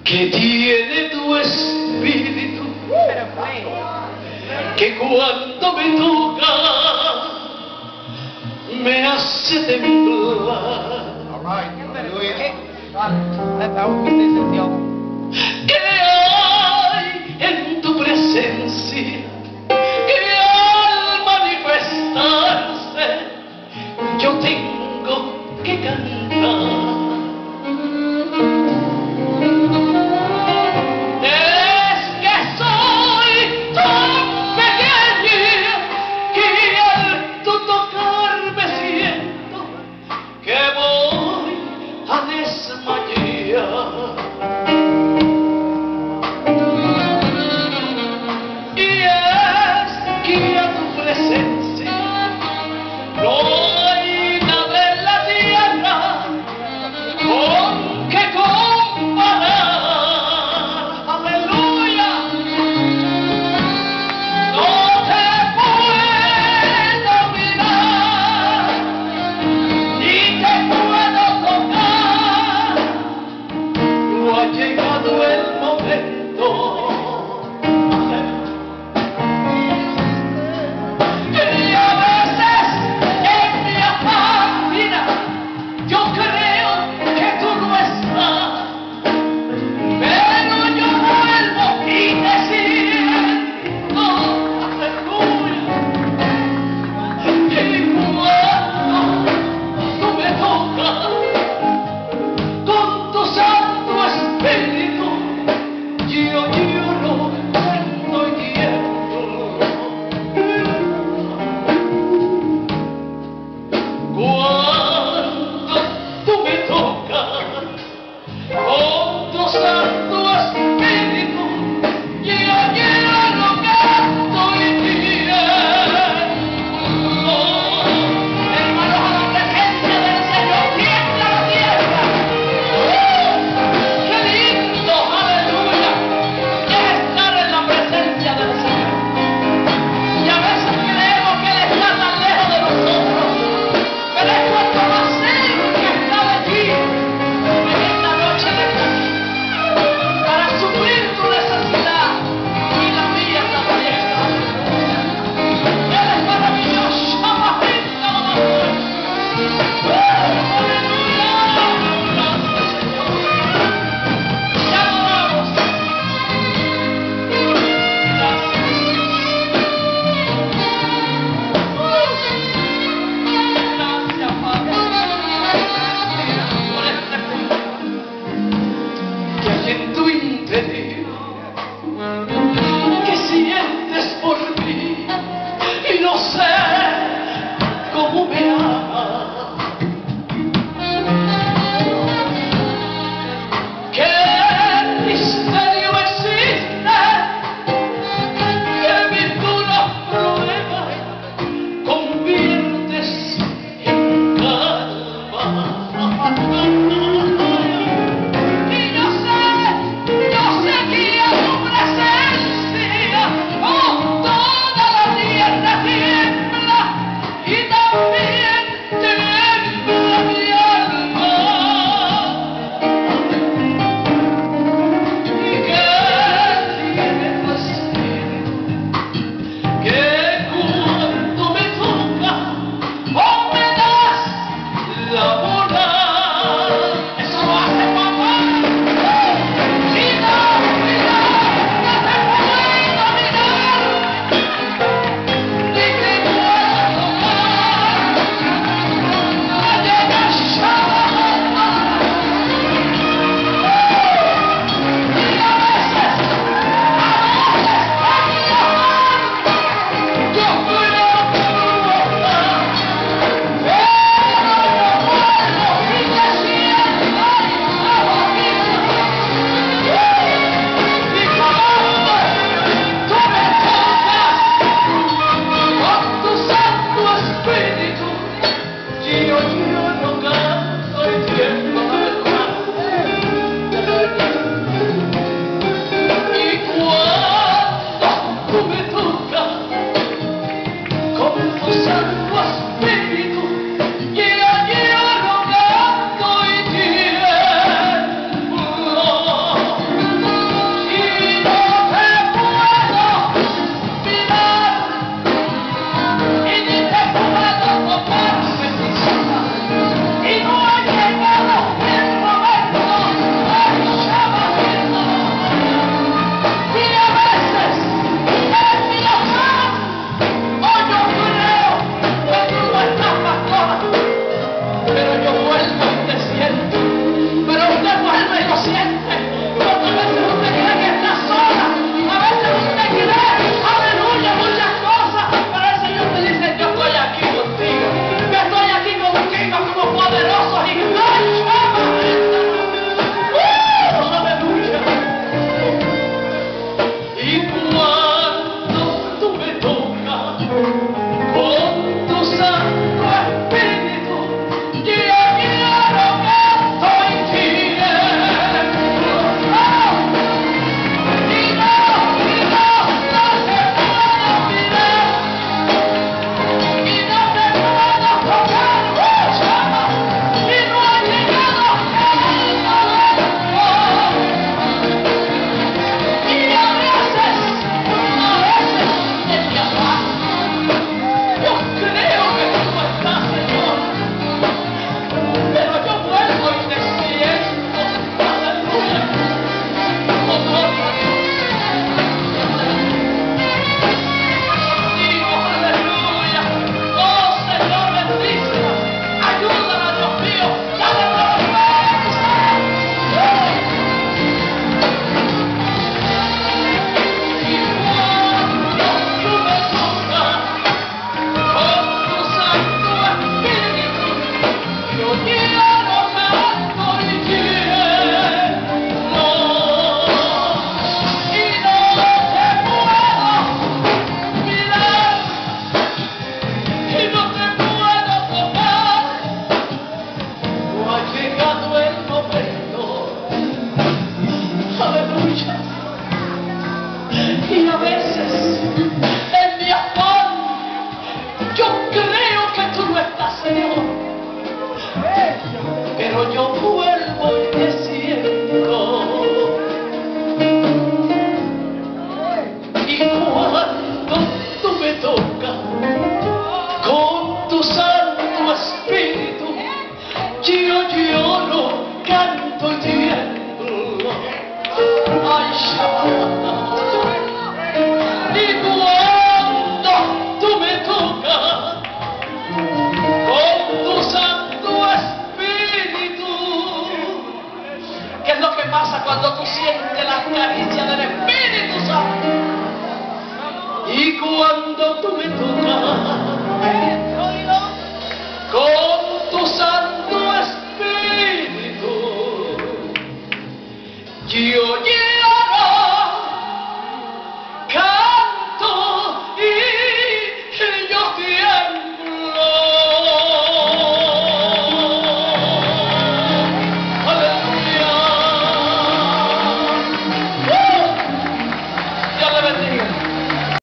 que tiene tu espíritu, que cuando me toca me hace temblar. Que hay en tu presencia que al manifestarse yo tengo que cantar. ¿Qué sientes por mí? Y no sé cómo me amas. ¿Qué misterio existe que virtudes pruebas conviertes en calma? Y yo sé tuya. Y a veces, en mi afán, yo creo que tú no estás, Señor. Pero yo vuelvo y te siento. Y cuando tú me tocas con tu Santo Espíritu, yo lloro, canto y tiemblo. Ay, Shabbat. Y cuando tú me tocas con tu Santo Espíritu, ¿qué es lo que pasa cuando tú sientes la caricia del Espíritu Santo? Y cuando tú me tocas